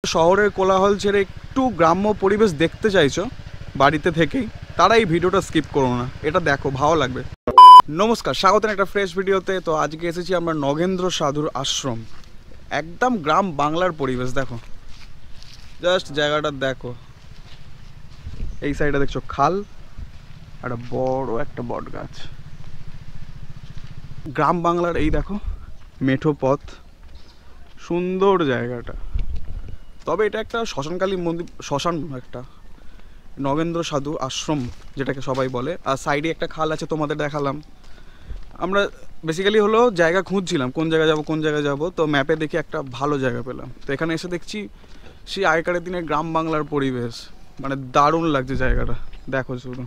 শহরের কোলাহল ছেড়ে একটু গ্রাম্য পরিবেশ দেখতে চাইছো বাড়িতে থেকেই, তারা এই ভিডিওটা স্কিপ করো না, এটা দেখো, ভালো লাগবে। নমস্কার, স্বাগত একটা ফ্রেশ ভিডিওতে। তো আজকে এসেছি আমরা নগেন্দ্র সাধুর আশ্রম, একদম গ্রাম বাংলার পরিবেশ। দেখো জাস্ট জায়গাটা দেখো, এই সাইডে দেখছো খাল আর বড় একটা বট গাছ, গ্রাম বাংলার। এই দেখো মেঠো পথ, সুন্দর জায়গাটা। তবে এটা একটা শ্মশানকালী মন্দির, শ্মশান একটা নগেন্দ্র সাধু আশ্রম যেটাকে সবাই বলে। আর সাইডে একটা খাল আছে, তোমাদের দেখালাম। আমরা বেসিক্যালি হলো জায়গা খুঁজছিলাম, কোন জায়গায় যাব। তো ম্যাপে দেখে একটা ভালো জায়গা পেলাম। তো এখানে এসে দেখছি সেই আগেকার দিনের গ্রাম বাংলার পরিবেশ, মানে দারুণ লাগছে জায়গাটা। দেখো শুধু,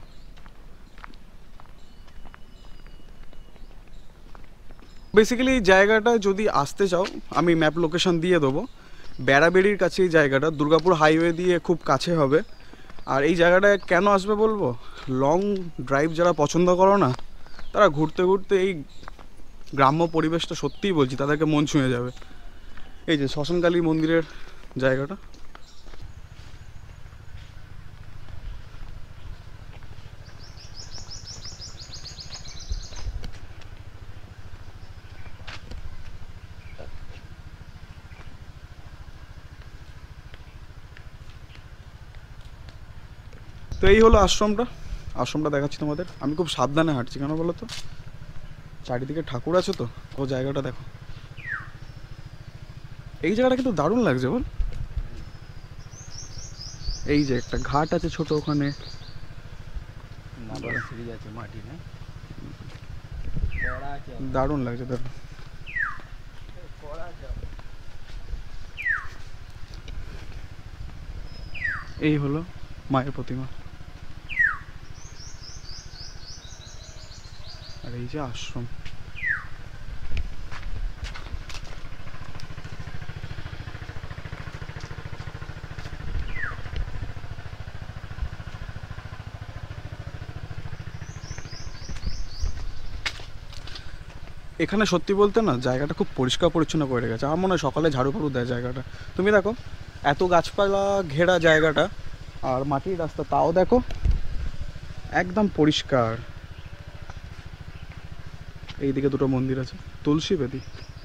বেসিক্যালি এই জায়গাটা যদি আসতে চাও, আমি ম্যাপ লোকেশন দিয়ে দেবো। বেড়াবেড়ির কাছে এই জায়গাটা, দুর্গাপুর হাইওয়ে দিয়ে খুব কাছে হবে। আর এই জায়গাটায় কেন আসবে বলবো, লং ড্রাইভ যারা পছন্দ করো না, তারা ঘুরতে ঘুরতে এই গ্রাম্য পরিবেশটা সত্যিই বলছি তাদেরকে মন ছুঁয়ে যাবে। এই যে শ্মশানকালী মন্দিরের জায়গাটা, তো এই হলো আশ্রমটা দেখাচ্ছি তোমাদের। আমি খুব সাবধানে হাঁটছি, কেন বলো তো, চারিদিকে ঠাকুর আছে তো। ও জায়গাটা দেখো, এই জায়গাটা কিন্তু দারুণ লাগছে বল। এই যে একটা ঘাট আছে ছোট, ওখানে দারুণ লাগছে। দেখো এই হলো মায়ের প্রতিমা, আর এই যে আশ্রম। এখানে সত্যি বলতে না, জায়গাটা খুব পরিষ্কার পরিচ্ছন্ন করে রেখেছে। আমার মনে হয় সকালে ঝাড়ু ফাড়ু দেয় জায়গাটা। তুমি দেখো এত গাছপালা ঘেরা জায়গাটা, আর মাটির রাস্তা, তাও দেখো একদম পরিষ্কার। এইদিকে দুটো মন্দির আছে, তুলসী বেদি,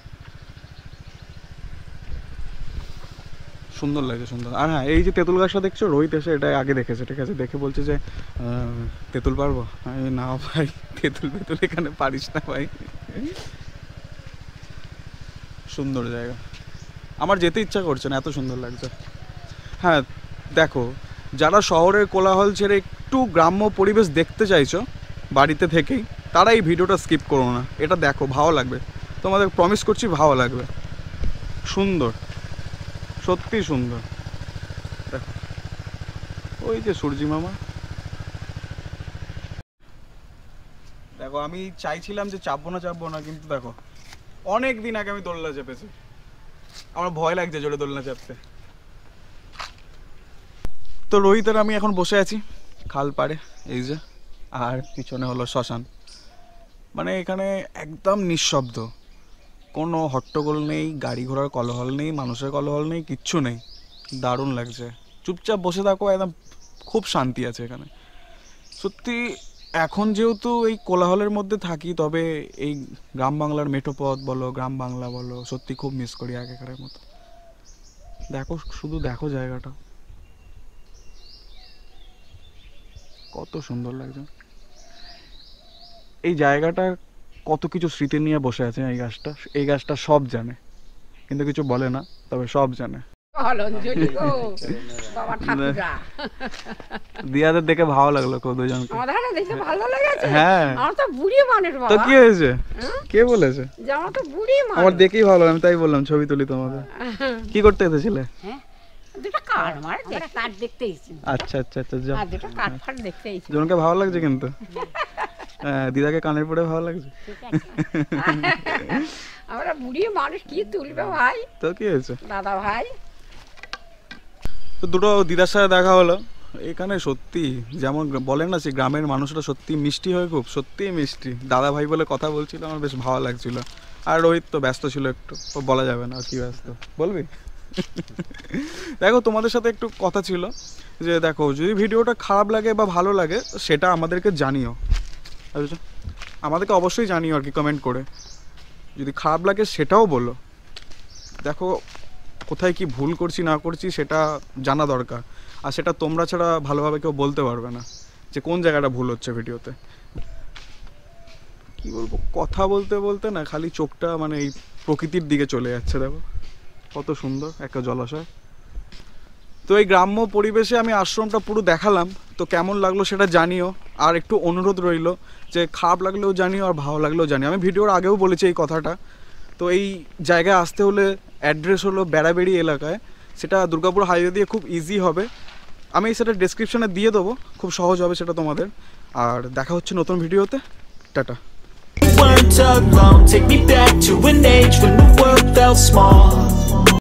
সুন্দর লাগছে, সুন্দর। আর হ্যাঁ, এই যে তেঁতুল গাছটা দেখছো, রোহিত এসে এটা আগে দেখেছে, ঠিক আছে, দেখে বলছে যে তেঁতুল পারবো। আমি না ভাই, তেঁতুল এখানে পারিস না ভাই। সুন্দর জায়গা, আমার যেতে ইচ্ছা করছে না, এত সুন্দর লাগছে। হ্যাঁ দেখো, যারা শহরের কোলাহল ছেড়ে একটু গ্রাম্য পরিবেশ দেখতে চাইছো বাড়িতে থেকেই, তারা এই ভিডিওটা স্কিপ করো না, এটা দেখো, ভালো লাগবে তোমাদের, প্রমিস করছি ভালো লাগবে। সুন্দর, সত্যি সুন্দর। দেখো ওই যে সূর্যি মামা। দেখো আমি চাইছিলাম যে চাপবো না, কিন্তু দেখো অনেক দিন আগে আমি দোলনা চেপেছি, আমার ভয় লাগছে জোরে দোলনা চাপতে। তো রোহিত আর আমি এখন বসে আছি খাল পাড়ে, এই যে, আর পিছনে হলো শ্মশান। মানে এখানে একদম নিঃশব্দ, কোনো হট্টগোল নেই, গাড়ি ঘোড়ার কোলাহল নেই, মানুষের কোলাহল নেই, কিচ্ছু নেই। দারুণ লাগছে, চুপচাপ বসে থাকো, একদম খুব শান্তি আছে এখানে সত্যি। এখন যেহেতু এই কোলাহলের মধ্যে থাকি, তবে এই গ্রাম বাংলার মেঠো পথ বলো, গ্রাম বাংলা বলো, সত্যি খুব মিস করি আগেকারের মতো। দেখো শুধু দেখো জায়গাটা কত সুন্দর লাগছে। এই জায়গাটা কত কিছু স্মৃতি নিয়ে বসে আছে। এই গাছটা সব জানে, কিন্তু কিছু বলে না, তবে সব জানে। দিয়াদের দেখে ভালো লাগলো কেউ দুজনকে। হ্যাঁ তো কি হয়েছে, কে বলেছে, আমার দেখেই ভালো, আমি তাই বললাম ছবি তুলি তোমাদের। কি করতে এসেছিলে? আচ্ছা আচ্ছা আচ্ছা, জনকে ভালো লাগছে কিন্তু। দিদাকে কানের পরে ভালো লাগছে। আমরা বুড়ি মানুষ কি তুলবে ভাই, তো কি হয়েছে দাদা ভাই। তো দুটো দিদার সাথে দেখা হলো এখানে। সত্যি যেমন বলেন না, সে গ্রামের মানুষরা সত্যি মিষ্টি হয়, খুব সত্যি মিষ্টি। দাদা ভাই বলে কথা বলছিল, আমার বেশ ভালো লাগছিল। আর রোহিত তো ব্যস্ত ছিল একটু, ও বলা যাবে না কি ব্যস্ত, বলবি? দেখো তোমাদের সাথে একটু কথা ছিল যে দেখো যদি ভিডিওটা খারাপ লাগে বা ভালো লাগে সেটা আমাদেরকে জানিও, বুঝছো, আমাদেরকে অবশ্যই জানিও আর কি কমেন্ট করে। যদি খারাপ লাগে সেটাও বলো। দেখো কোথায় কি ভুল করছি না করছি সেটা জানা দরকার, আর সেটা তোমরা ছাড়া ভালোভাবে কেউ বলতে পারবে না যে কোন জায়গাটা ভুল হচ্ছে ভিডিওতে। কি বলবো, কথা বলতে বলতে না খালি চোখটা মানে এই প্রকৃতির দিকে চলে যাচ্ছে। দেখো কত সুন্দর একটা জলাশয়। তো এই গ্রাম্য পরিবেশে আমি আশ্রমটা পুরো দেখালাম, তো কেমন লাগলো সেটা জানিও। আর একটু অনুরোধ রইল যে খারাপ লাগলেও জানিও আর ভালো লাগলেও জানিও। আমি ভিডিওর আগেও বলেছি এই কথাটা। তো এই জায়গায় আসতে হলে অ্যাড্রেস হলো বেড়াবেড়ি এলাকায়, সেটা দুর্গাপুর হাইওয়ে দিয়ে খুব ইজি হবে। আমি সেটা ডেসক্রিপশানে দিয়ে দেবো, খুব সহজ হবে সেটা তোমাদের। আর দেখা হচ্ছে নতুন ভিডিওতে, tata. Weren't alone, take me back to an age when the world felt small.